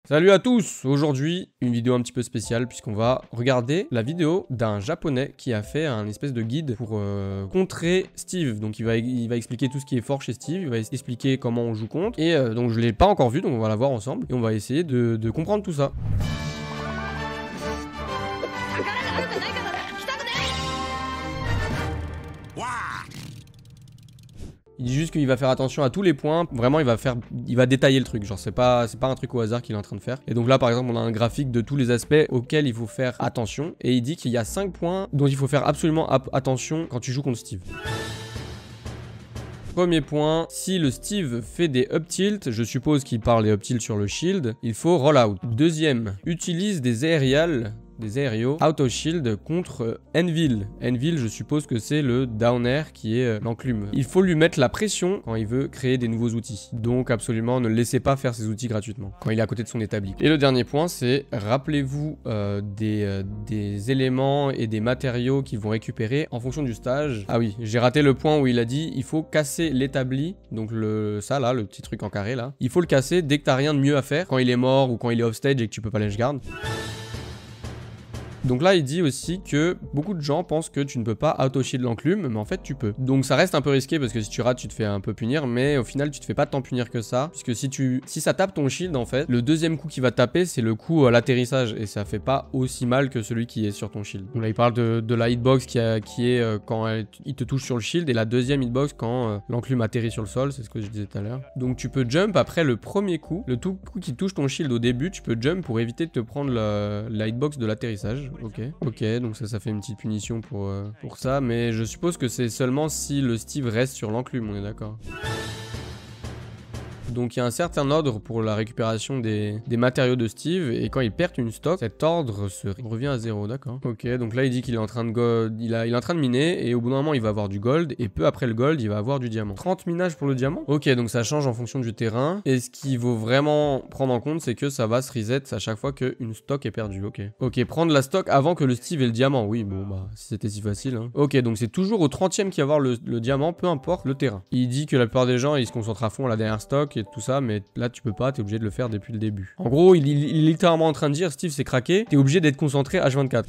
Salut à tous! Aujourd'hui, une vidéo un petit peu spéciale puisqu'on va regarder la vidéo d'un japonais qui a fait un espèce de guide pour contrer Steve. Donc il va expliquer tout ce qui est fort chez Steve, il va expliquer comment on joue contre. Et donc je l'ai pas encore vu, donc on va la voir ensemble et on va essayer de comprendre tout ça. Il dit juste qu'il va faire attention à tous les points. Vraiment, il va détailler le truc. Genre, c'est pas un truc au hasard qu'il est en train de faire. Et donc là, par exemple, on a un graphique de tous les aspects auxquels il faut faire attention. Et il dit qu'il y a 5 points dont il faut faire absolument attention quand tu joues contre Steve. Premier point, si le Steve fait des up tilt, je suppose qu'il parle des up tilt sur le shield, il faut roll out. Deuxième, utilise des aériaux auto shield contre Envil. Envil, je suppose que c'est le down air qui est l'enclume. Il faut lui mettre la pression quand il veut créer des nouveaux outils. Donc absolument, ne le laissez pas faire ses outils gratuitement quand il est à côté de son établi. Et le dernier point, c'est rappelez-vous des éléments et des matériaux qu'ils vont récupérer en fonction du stage. Ah oui, j'ai raté le point où il a dit il faut casser l'établi. Donc ça là, le petit truc en carré là. Il faut le casser dès que t'as rien de mieux à faire. Quand il est mort ou quand il est off stage et que tu peux pas ledge guard. Donc là, il dit aussi que beaucoup de gens pensent que tu ne peux pas auto-shield l'enclume, mais en fait, tu peux. Donc ça reste un peu risqué parce que si tu rates, tu te fais un peu punir, mais au final, tu te fais pas tant punir que ça. Puisque si ça tape ton shield, en fait, le deuxième coup qui va taper, c'est le coup à l'atterrissage et ça fait pas aussi mal que celui qui est sur ton shield. Donc là, il parle de la hitbox qui est quand il te touche sur le shield et la deuxième hitbox quand l'enclume atterrit sur le sol, c'est ce que je disais tout à l'heure. Donc tu peux jump après le premier coup, le tout coup qui touche ton shield au début, tu peux jump pour éviter de te prendre la hitbox de l'atterrissage. Ok, donc ça fait une petite punition pour ça, mais je suppose que c'est seulement si le Steve reste sur l'enclume, on est d'accord. Donc il y a un certain ordre pour la récupération des matériaux de Steve et quand il perd une stock, cet ordre revient à 0, d'accord. Ok, donc là il dit qu'il est en train de il est en train de miner et au bout d'un moment il va avoir du gold et peu après le gold il va avoir du diamant. 30 minages pour le diamant. Ok, donc ça change en fonction du terrain et ce qu'il faut vraiment prendre en compte c'est que ça va se reset à chaque fois qu'une stock est perdue. Ok, prendre la stock avant que le Steve ait le diamant. Oui, bon bah si c'était si facile hein. Ok, donc c'est toujours au 30e qu'il va avoir le diamant, peu importe le terrain. Il dit que la plupart des gens ils se concentrent à fond à la dernière stock et tout ça, mais là tu peux pas, t'es obligé de le faire depuis le début. En gros, il est littéralement en train de dire Steve c'est craqué, t'es obligé d'être concentré H24.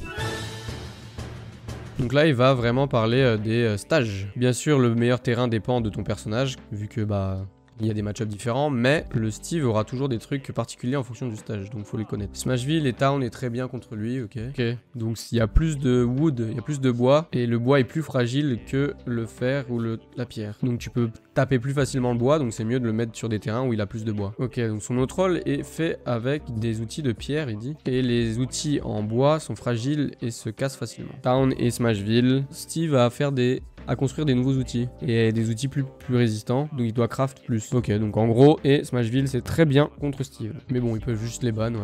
Donc là il va vraiment parler des stages. Bien sûr le meilleur terrain dépend de ton personnage, vu que bah il y a des match-ups différents, mais le Steve aura toujours des trucs particuliers en fonction du stage, donc faut les connaître. Smashville et Town est très bien contre lui, ok. Donc il y a plus de wood, il y a plus de bois, et le bois est plus fragile que le fer ou la pierre. Donc tu peux taper plus facilement le bois, donc c'est mieux de le mettre sur des terrains où il a plus de bois. Ok, donc son autre rôle est fait avec des outils de pierre, il dit. Et les outils en bois sont fragiles et se cassent facilement. Town et Smashville, Steve va faire à construire des nouveaux outils et des outils plus résistants, donc il doit craft plus. Ok, donc en gros, et Smashville c'est très bien contre Steve. Mais bon, il peut juste les ban, ouais.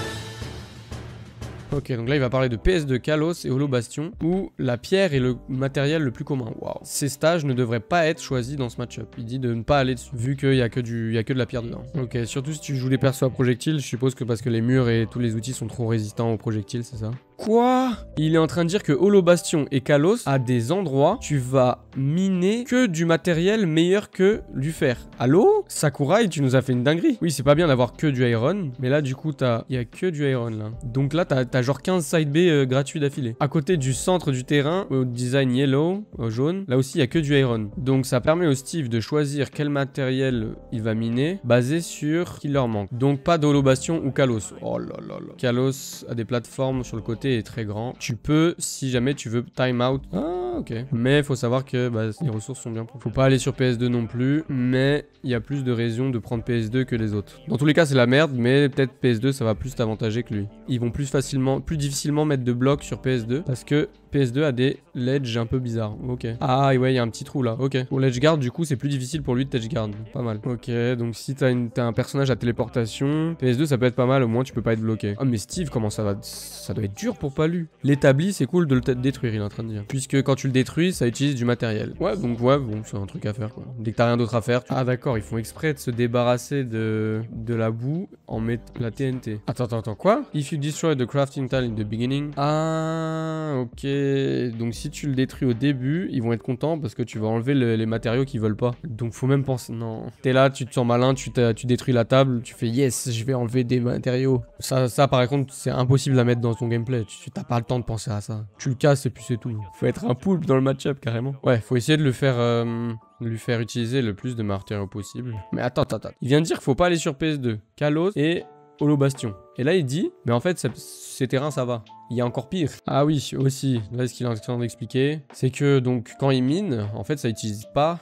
Ok, donc là il va parler de PS2 Kalos et Holo Bastion, où la pierre est le matériel le plus commun. Waouh. Ces stages ne devraient pas être choisis dans ce match-up. Il dit de ne pas aller dessus, vu qu'il y a que de la pierre dedans. Ok, surtout si tu joues les persos à projectiles, je suppose que parce que les murs et tous les outils sont trop résistants aux projectiles, c'est ça? Quoi? Il est en train de dire que Holo Bastion et Kalos, à des endroits, tu vas miner que du matériel meilleur que du fer. Allô? Sakurai, tu nous as fait une dinguerie. Oui, c'est pas bien d'avoir que du iron, mais là, du coup, il y a que du iron, là. Donc là, t'as genre 15 side B gratuits d'affilée. À côté du centre du terrain, au design yellow, au jaune, là aussi, il y a que du iron. Donc ça permet au Steve de choisir quel matériel il va miner, basé sur ce qu'il leur manque. Donc pas d'Holo Bastion ou Kalos. Oh là là là. Kalos a des plateformes sur le côté est très grand. Tu peux, si jamais tu veux time out. Ah, ok. Mais faut savoir que bah, les ressources sont bien pour. Faut pas aller sur PS2 non plus, mais il y a plus de raisons de prendre PS2 que les autres. Dans tous les cas, c'est la merde, mais peut-être PS2 ça va plus t'avantager que lui. Ils vont plus difficilement mettre de blocs sur PS2 parce que PS2 a des ledges un peu bizarres. Ok. Ah ouais, il y a un petit trou là. Ok. Pour ledge guard, du coup, c'est plus difficile pour lui de edge guard. Pas mal. Ok, donc si t'as un personnage à téléportation, PS2 ça peut être pas mal, au moins tu peux pas être bloqué. Oh mais Steve, comment ça va? Ça doit être dur pour pas lui. L'établi, c'est cool de le détruire, il est en train de dire. Puisque quand tu tu le détruis, ça utilise du matériel. Ouais, donc ouais, bon, c'est un truc à faire quoi. Dès que t'as rien d'autre à faire. Ah d'accord, ils font exprès de se débarrasser de la boue en mettant la TNT. Attends, quoi? If you destroy the crafting tile in the beginning. Ah, ok. Donc si tu le détruis au début, ils vont être contents parce que tu vas enlever les matériaux qu'ils veulent pas. Donc faut même penser. Non. T'es là, tu te sens malin, tu détruis la table, tu fais yes, je vais enlever des matériaux. Ça par contre, c'est impossible à mettre dans ton gameplay. Tu t'as pas le temps de penser à ça. Tu le casses et puis c'est tout. Faut être un poulpe dans le match-up carrément. Ouais, faut essayer de lui faire utiliser le plus de matériaux possible. Mais attends. Il vient de dire qu'il faut pas aller sur PS2. Kalos et Holobastion. Et là, il dit, mais en fait, ces terrains, ça va. Il y a encore pire. Ah oui, aussi. Là, ce qu'il est en train d'expliquer, c'est que donc quand il mine, en fait, ça utilise pas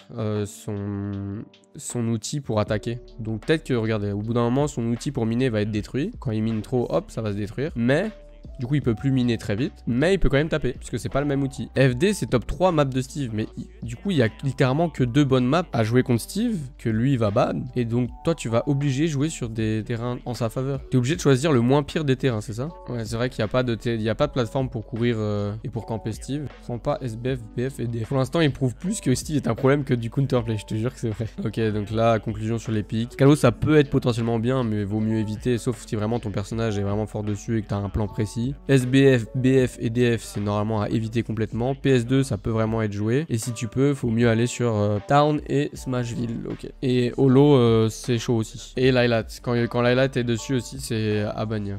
son outil pour attaquer. Donc peut-être que, regardez, au bout d'un moment, son outil pour miner va être détruit. Quand il mine trop, hop, ça va se détruire. Mais du coup, il peut plus miner très vite, mais il peut quand même taper, puisque c'est pas le même outil. FD, c'est top 3 map de Steve, mais du coup, il y a littéralement que 2 bonnes maps à jouer contre Steve, que lui, il va ban, et donc toi, tu vas obligé de jouer sur des terrains en sa faveur. T'es obligé de choisir le moins pire des terrains, c'est ça? Ouais, c'est vrai qu'il n'y a pas de plateforme pour courir et pour camper Steve. Sans pas SBF, BF et DF. Pour l'instant, il prouve plus que Steve est un problème que du counterplay, je te jure que c'est vrai. Ok, donc là, conclusion sur les pics. Kalos, ça peut être potentiellement bien, mais vaut mieux éviter, sauf si vraiment ton personnage est vraiment fort dessus et que t'as un plan précis. SBF, BF et DF, c'est normalement à éviter complètement. PS2, ça peut vraiment être joué. Et si tu peux, faut mieux aller sur Town et Smashville. Ok. Et Holo, c'est chaud aussi. Et Lylat. Quand Lylat est dessus aussi, c'est à bannir.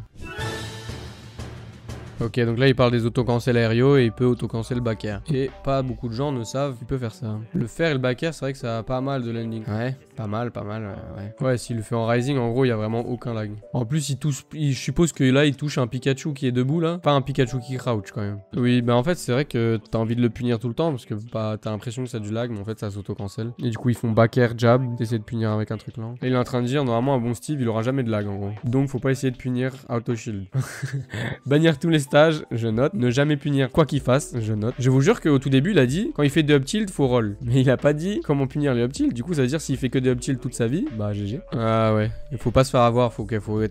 Ok, donc là il parle des autocancels aériaux et il peut autocancel le back air. Et pas beaucoup de gens ne savent qu'il peut faire ça. Le fer et le back air, c'est vrai que ça a pas mal de landing. Ouais, pas mal, ouais. Ouais, s'il le fait en rising, en gros, il y a vraiment aucun lag. En plus, je suppose que là, il touche un Pikachu qui est debout là. Pas un Pikachu qui crouch quand même. Oui, bah en fait, c'est vrai que t'as envie de le punir tout le temps parce que bah, t'as l'impression que ça a du lag, mais en fait, ça s'autocancel. Et du coup, ils font back air, jab, t'essaies de punir avec un truc lent. Et il est en train de dire, normalement, un bon Steve, il aura jamais de lag en gros. Donc, faut pas essayer de punir auto shield. Bannir tous les stages, je note. Ne jamais punir quoi qu'il fasse, je note. Je vous jure qu'au tout début, il a dit quand il fait de up tilt, faut roll. Mais il a pas dit comment punir les up tilt. Du coup, ça veut dire s'il fait que de up tilt toute sa vie, bah GG. Ah ouais, il faut pas se faire avoir. Faut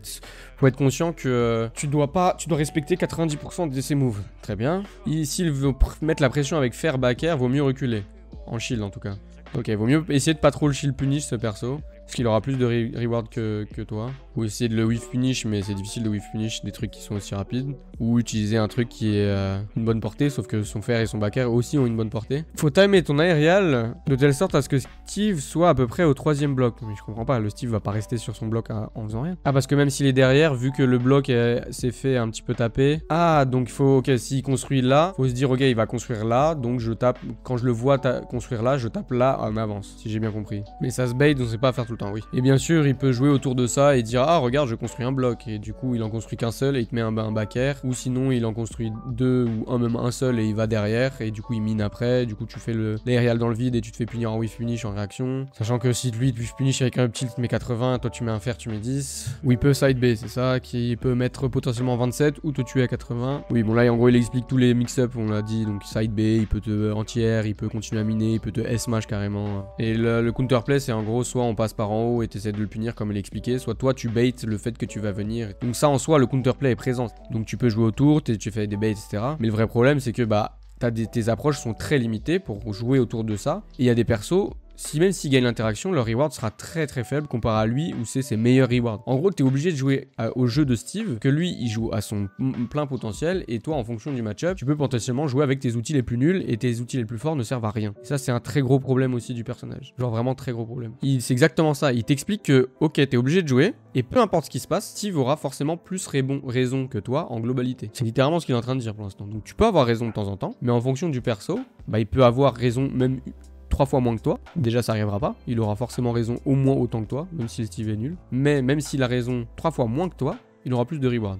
être conscient que tu dois respecter 90% de ses moves. Très bien. S'il veut mettre la pression avec faire back air, vaut mieux reculer. En shield en tout cas. Ok, vaut mieux essayer de pas trop le shield punish ce perso. Parce qu'il aura plus de reward que toi. Ou essayer de le whiff punish, mais c'est difficile de whiff punish des trucs qui sont aussi rapides. Ou utiliser un truc qui est une bonne portée, sauf que son fer et son back air aussi ont une bonne portée. Faut timer ton aérial de telle sorte à ce que Steve soit à peu près au 3ème bloc. Mais je comprends pas, le Steve va pas rester sur son bloc en faisant rien. Ah, parce que même s'il est derrière, vu que le bloc s'est fait un petit peu taper. Ah, donc il faut, ok, s'il construit là, faut se dire, ok, il va construire là, donc je tape, quand je le vois construire là, je tape là en avance, si j'ai bien compris. Mais ça se bait, on sait pas faire tout le temps, oui. Et bien sûr, il peut jouer autour de ça et dire, ah, regarde, je construis un bloc. Et du coup, il en construit qu'un seul et il te met un back air. Ou sinon, il en construit 2 ou même un seul et il va derrière. Et du coup, il mine après. Du coup, tu fais l'aérial dans le vide et tu te fais punir en whiff punish en réaction. Sachant que si lui, tu punish avec un up tilt, tu mets 80, toi tu mets un fer, tu mets 10. Ou il peut side B, c'est ça, qui peut mettre potentiellement 27 ou te tuer à 80. Oui, bon là, en gros, il explique tous les mix-up, on l'a dit. Donc side B, il peut te entière, il peut continuer à miner, il peut te S-mash carrément. Et le counterplay, c'est en gros, soit on passe par en haut et t'essaies de le punir comme il expliquait, soit toi tu bait le fait que tu vas venir. Donc ça en soi, le counterplay est présent. Donc tu peux jouer autour, tu fais des baits, etc. Mais le vrai problème, c'est que bah tes approches sont très limitées pour jouer autour de ça. Et il y a des persos, même s'ils gagnent l'interaction, leur reward sera très très faible comparé à lui où c'est ses meilleurs rewards. En gros, t'es obligé de jouer au jeu de Steve, que lui il joue à son plein potentiel, et toi en fonction du match-up, tu peux potentiellement jouer avec tes outils les plus nuls et tes outils les plus forts ne servent à rien. Et ça, c'est un très gros problème aussi du personnage. Genre vraiment très gros problème. C'est exactement ça. Il t'explique que, ok, t'es obligé de jouer, et peu importe ce qui se passe, Steve aura forcément plus raison que toi en globalité. C'est littéralement ce qu'il est en train de dire pour l'instant. Donc tu peux avoir raison de temps en temps, mais en fonction du perso, bah il peut avoir raison même 3 fois moins que toi. Déjà, ça arrivera pas. Il aura forcément raison au moins autant que toi, même si le Steve est nul. Mais même s'il a raison 3 fois moins que toi, il aura plus de reward.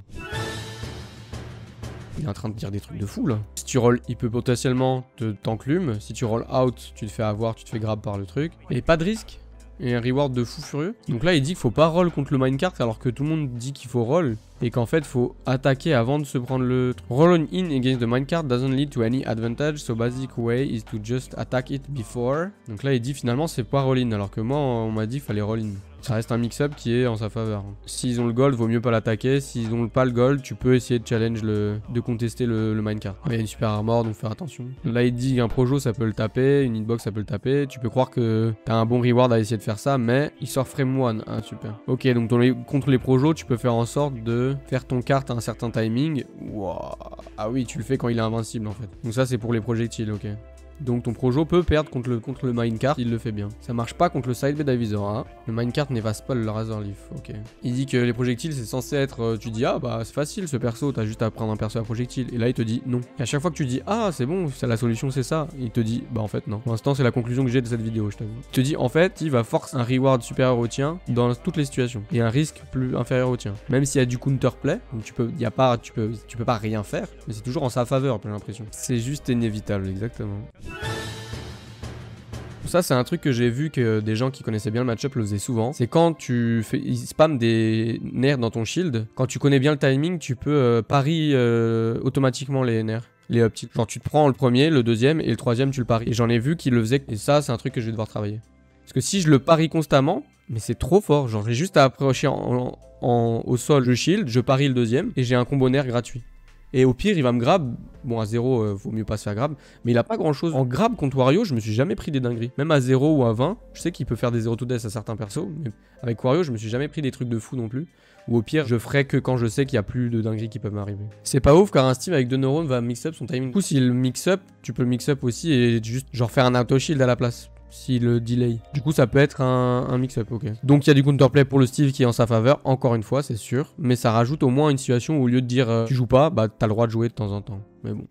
Il est en train de dire des trucs de fou là. Si tu rolls, il peut potentiellement t'enclume. Si tu rolls out, tu te fais avoir, tu te fais grab par le truc. Et pas de risque. Et un reward de fou furieux. Donc là, il dit qu'il faut pas roll contre le minecart alors que tout le monde dit qu'il faut roll. Et qu'en fait, faut attaquer avant de se prendre le truc. Roll on in against the minecart doesn't lead to any advantage, so basic way is to just attack it before. Donc là, il dit finalement, c'est pas roll in, alors que moi, on m'a dit qu'il fallait roll in. Ça reste un mix-up qui est en sa faveur. S'ils ont le gold, vaut mieux pas l'attaquer. S'ils ont pas le gold, tu peux essayer de challenge de contester le minecart. Il y a une super armor, donc faire attention. Là, il dit un projo, ça peut le taper. Une hitbox, ça peut le taper. Tu peux croire que t'as un bon reward à essayer de faire ça, mais il sort frame 1. Ah, super. Ok, donc contre les projos, tu peux faire en sorte de faire ton cart à un certain timing. Wow. Ah oui, tu le fais quand il est invincible en fait. Donc ça, c'est pour les projectiles, ok. Donc ton projo peut perdre contre le minecart, il le fait bien. Ça marche pas contre le side B divisor. Hein. Le minecart n'évase pas le Razor Leaf, ok. Il dit que les projectiles c'est censé être, tu dis ah bah c'est facile ce perso, t'as juste à prendre un perso à projectile. Et là il te dit non. Et à chaque fois que tu dis ah c'est bon, la solution c'est ça, il te dit bah en fait non. Pour l'instant c'est la conclusion que j'ai de cette vidéo, je t'avoue. Il te dit en fait il va force un reward supérieur au tien dans toutes les situations. Et un risque plus inférieur au tien. Même s'il y a du counterplay, donc tu peux pas rien faire, mais c'est toujours en sa faveur, j'ai l'impression. C'est juste inévitable, exactement. Ça c'est un truc que j'ai vu que des gens qui connaissaient bien le match-up le faisaient souvent. C'est quand ils spamment des nerfs dans ton shield. Quand tu connais bien le timing, tu peux pari automatiquement les nerfs. Les up tilt. Genre tu te prends le premier, le deuxième et le troisième tu le paries. Et j'en ai vu qui le faisaient. Et ça c'est un truc que je vais devoir travailler. Parce que si je le parie constamment, mais c'est trop fort. Genre j'ai juste à approcher au sol, je shield, je parie le deuxième et j'ai un combo nerf gratuit. Et au pire, il va me grab. Bon, à 0, vaut mieux pas se faire grab. Mais il a pas grand chose. En grab contre Wario, je me suis jamais pris des dingueries. Même à 0 ou à 20, je sais qu'il peut faire des 0 to death à certains persos. Mais avec Wario, je me suis jamais pris des trucs de fou non plus. Ou au pire, je ferai que quand je sais qu'il y a plus de dingueries qui peuvent m'arriver. C'est pas ouf car un Steve avec 2 neurones va mix-up son timing. Du coup, s'il mix-up, tu peux le mix-up aussi et juste genre faire un auto-shield à la place. Si le delay. Du coup, ça peut être un mix-up, ok. Donc, il y a du counterplay pour le Steve qui est en sa faveur, encore une fois, c'est sûr. Mais ça rajoute au moins une situation où au lieu de dire tu joues pas, bah t'as le droit de jouer de temps en temps. Mais bon.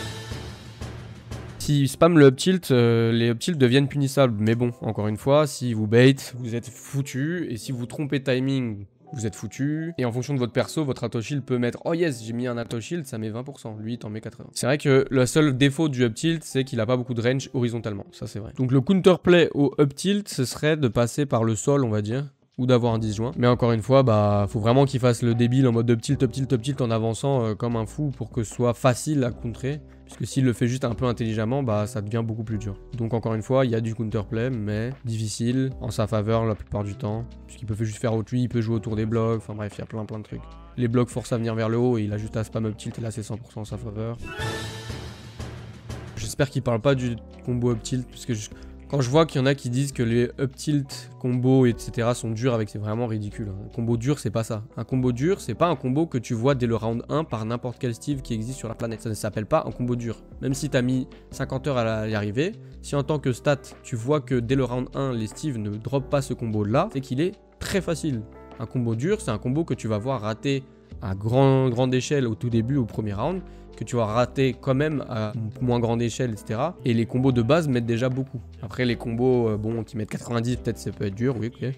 Si spam le up tilt, les up tilt deviennent punissables. Mais bon, encore une fois, si vous bait, vous êtes foutu. Et si vous trompez timing, vous êtes foutu. Et en fonction de votre perso, votre auto shield peut mettre oh yes, j'ai mis un auto shield, ça met 20%. Lui, il t'en met 80%. C'est vrai que le seul défaut du up tilt, c'est qu'il a pas beaucoup de range horizontalement. Ça, c'est vrai. Donc le counterplay au up tilt, ce serait de passer par le sol, on va dire. Ou d'avoir un disjoint. Mais encore une fois, bah, faut vraiment qu'il fasse le débile en mode up tilt, up tilt, up tilt en avançant comme un fou pour que ce soit facile à contrer. Puisque s'il le fait juste un peu intelligemment, bah ça devient beaucoup plus dur. Donc encore une fois, il y a du counterplay, mais difficile, en sa faveur la plupart du temps. Puisqu'il peut juste faire autre, il peut jouer autour des blocs, enfin bref, il y a plein de trucs. Les blocs forcent à venir vers le haut et il a juste à spam up tilt et là c'est 100% en sa faveur. J'espère qu'il parle pas du combo up tilt, parce que quand je vois qu'il y en a qui disent que les up tilt, combos, etc. sont durs avec, c'est vraiment ridicule. Un combo dur, c'est pas ça. Un combo dur, c'est pas un combo que tu vois dès le round 1 par n'importe quel Steve qui existe sur la planète. Ça ne s'appelle pas un combo dur. Même si t'as mis 50 heures à y arriver, si en tant que stat, tu vois que dès le round 1, les Steve ne drop pas ce combo-là, c'est qu'il est très facile. Un combo dur, c'est un combo que tu vas voir rater à grande échelle au tout début, au premier round, que tu vas rater quand même à moins grande échelle, etc. Et les combos de base mettent déjà beaucoup. Après, les combos bon, qui mettent 90, peut-être ça peut être dur, oui, ok.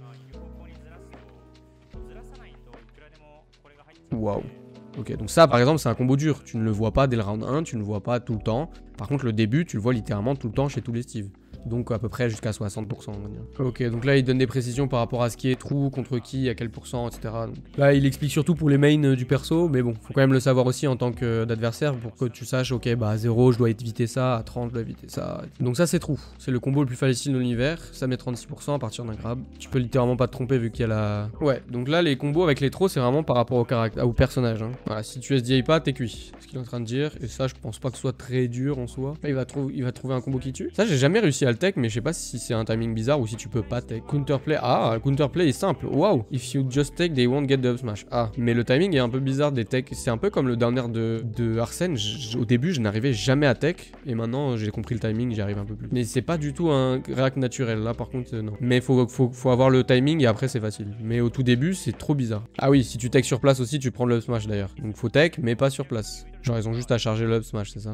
Waouh. Ok, donc ça, par exemple, c'est un combo dur. Tu ne le vois pas dès le round 1, tu ne le vois pas tout le temps. Par contre, le début, tu le vois littéralement tout le temps chez tous les Steve. Donc à peu près jusqu'à 60%, on va dire. Ok, donc là il donne des précisions par rapport à ce qui est true, contre qui, à quel pourcent, etc. Donc, là il explique surtout pour les mains du perso, mais bon, faut quand même le savoir aussi en tant qu'adversaire pour que tu saches, ok, bah à 0 je dois éviter ça, à 30 je dois éviter ça. Donc ça c'est true, c'est le combo le plus facile de l'univers, ça met 36% à partir d'un grab. Tu peux littéralement pas te tromper vu qu'il y a la... Ouais, donc là les combos avec les throws c'est vraiment par rapport au personnage. Hein. Voilà, si tu SDI pas, t'es cuit, ce qu'il est en train de dire, et ça je pense pas que ce soit très dur en soi. Là il va trouver un combo qui tue. Ça j'ai jamais réussi à le tech, mais je sais pas si c'est un timing bizarre ou si tu peux pas tech. Counterplay, ah, counterplay est simple, waouh. If you just take, they won't get the up smash. Ah, mais le timing est un peu bizarre des tech. C'est un peu comme le downer de Arsène. Au début, je n'arrivais jamais à tech, et maintenant j'ai compris le timing, j'y arrive un peu plus. Mais c'est pas du tout un react naturel, là par contre, non. Mais faut avoir le timing et après c'est facile. Mais au tout début, c'est trop bizarre. Ah oui, si tu tech sur place aussi, tu prends le up smash d'ailleurs. Donc faut tech, mais pas sur place. Genre ils ont juste à charger le up smash, c'est ça?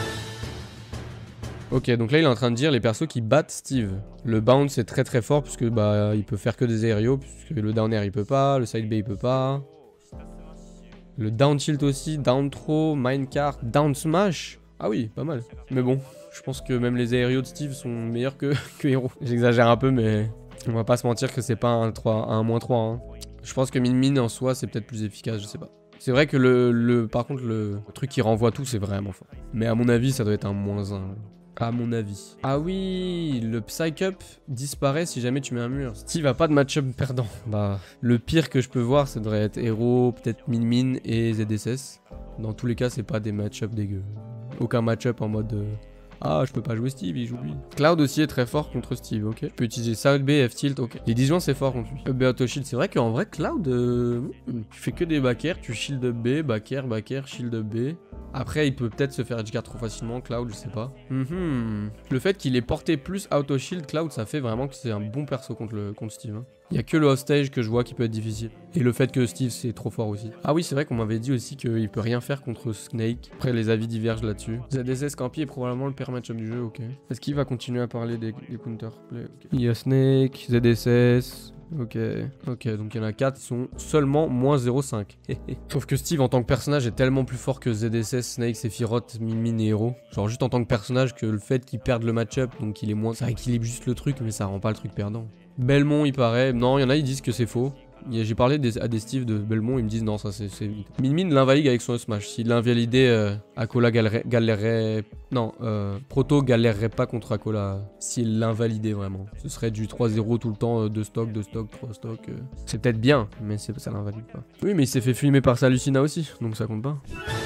Ok, donc là il est en train de dire les persos qui battent Steve. Le bounce est très fort puisque bah il peut faire que des aériaux, puisque le down air il peut pas, le side B il peut pas. Le down tilt aussi, down throw, minecart, down smash. Ah oui, pas mal. Mais bon, je pense que même les aériaux de Steve sont meilleurs que Hero. J'exagère un peu mais on va pas se mentir que c'est pas un 1-3. Hein. Je pense que min en soi c'est peut-être plus efficace, je sais pas. C'est vrai que par contre le truc qui renvoie tout c'est vraiment fort. Mais à mon avis ça doit être un -1. À mon avis. Ah oui, le Psych-Up disparaît si jamais tu mets un mur. Steve a pas de match-up perdant. Bah, le pire que je peux voir, ça devrait être Hero, peut-être Min et ZSS. Dans tous les cas, c'est pas des match-up dégueux. Aucun match-up en mode... Ah, je peux pas jouer Steve, il joue lui. Cloud aussi est très fort contre Steve, ok. Je peux utiliser South B, F-Tilt, ok. Les disjoints, c'est fort contre lui. B auto shield, c'est vrai qu'en vrai, Cloud, tu fais que des back air, tu shield B, back air, shield B. Après, il peut peut-être se faire edgeguard trop facilement, Cloud, je sais pas. Le fait qu'il ait porté plus auto shield, Cloud, ça fait vraiment que c'est un bon perso contre Steve. Hein. Il y a que le hostage que je vois qui peut être difficile. Et le fait que Steve, c'est trop fort aussi. Ah oui, c'est vrai qu'on m'avait dit aussi qu'il peut rien faire contre Snake. Après, les avis divergent là-dessus. ZSS Campi est probablement le pire match-up du jeu, ok. Est-ce qu'il va continuer à parler des counterplays? Okay. Il y a Snake, ZSS... Ok, donc il y en a 4 qui sont seulement moins 0,5. Sauf que Steve en tant que personnage est tellement plus fort que ZSS, Snake, Sephiroth, Min et Hero. Genre juste en tant que personnage que le fait qu'il perde le match-up, donc il est moins... Ça équilibre juste le truc, mais ça rend pas le truc perdant. Belmont, il paraît... Non, il y en a, ils disent que c'est faux. J'ai parlé à des Steve de Belmont, ils me disent non, ça c'est... Min l'invalide avec son smash. S'il l'invalidait, Akola galérerait... Non, Proto galérerait pas contre Akola s'il l'invalidait vraiment. Ce serait du 3-0 tout le temps, 2 stocks, 3 stocks. C'est peut-être bien, mais ça l'invalide pas. Oui, mais il s'est fait filmer par sa Lucina aussi, donc ça compte pas.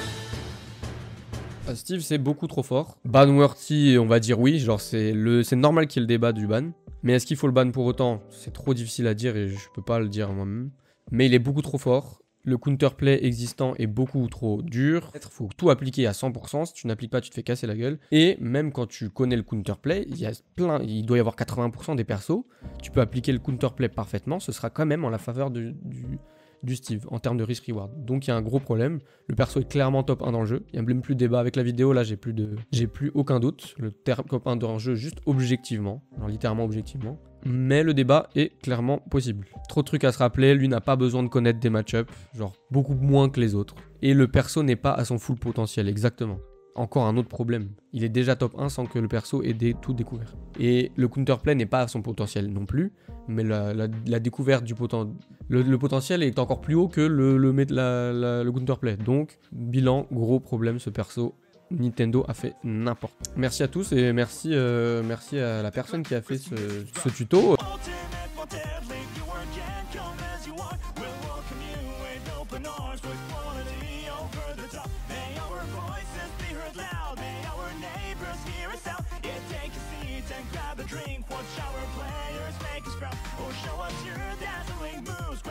Steve, c'est beaucoup trop fort. Ban-worthy, on va dire oui, genre c'est normal qu'il y ait le débat du ban. Mais est-ce qu'il faut le ban pour autant? C'est trop difficile à dire et je peux pas le dire moi-même. Mais il est beaucoup trop fort. Le counterplay existant est beaucoup trop dur. Il faut tout appliquer à 100%. Si tu n'appliques pas, tu te fais casser la gueule. Et même quand tu connais le counterplay, il doit y avoir 80% des persos. Tu peux appliquer le counterplay parfaitement. Ce sera quand même en la faveur du Steve en termes de risk-reward. Donc il y a un gros problème. Le perso est clairement top 1 dans le jeu. Il n'y a même plus de débat avec la vidéo. Là, j'ai plus aucun doute. Le top 1 dans le jeu, juste objectivement. Alors littéralement objectivement. Mais le débat est clairement possible. Trop de trucs à se rappeler. Lui n'a pas besoin de connaître des match-ups. Genre beaucoup moins que les autres. Et le perso n'est pas à son full potentiel. Exactement. Encore un autre problème. Il est déjà top 1 sans que le perso ait tout découvert. Et le counterplay n'est pas à son potentiel non plus, mais la découverte du potentiel... Le potentiel est encore plus haut que le counterplay. Donc, bilan, gros problème, ce perso. Nintendo a fait n'importe. Merci à tous et merci à la personne qui a fait ce tuto. Grab a drink, watch our players make us proud, or show us your dazzling moves.